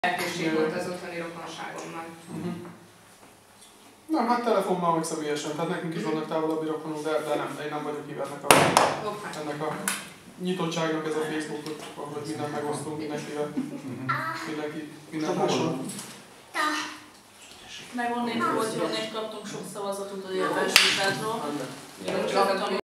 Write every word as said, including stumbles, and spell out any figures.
lehetőség volt az otthoni rokonságomnak. Uh-huh. Nem, hát telefonmal meg személyesen, tehát nekünk is vannak távolabbi rokonok, de, de nem, de én nem vagyok hív ennek a, ennek a nyitottságnak ez a Facebookot, hogy minden megosztunk mindenkivel, mindenki, minden máshol. Meg onnét, hogy onnét kaptunk sok szavazatot az érvelsításról.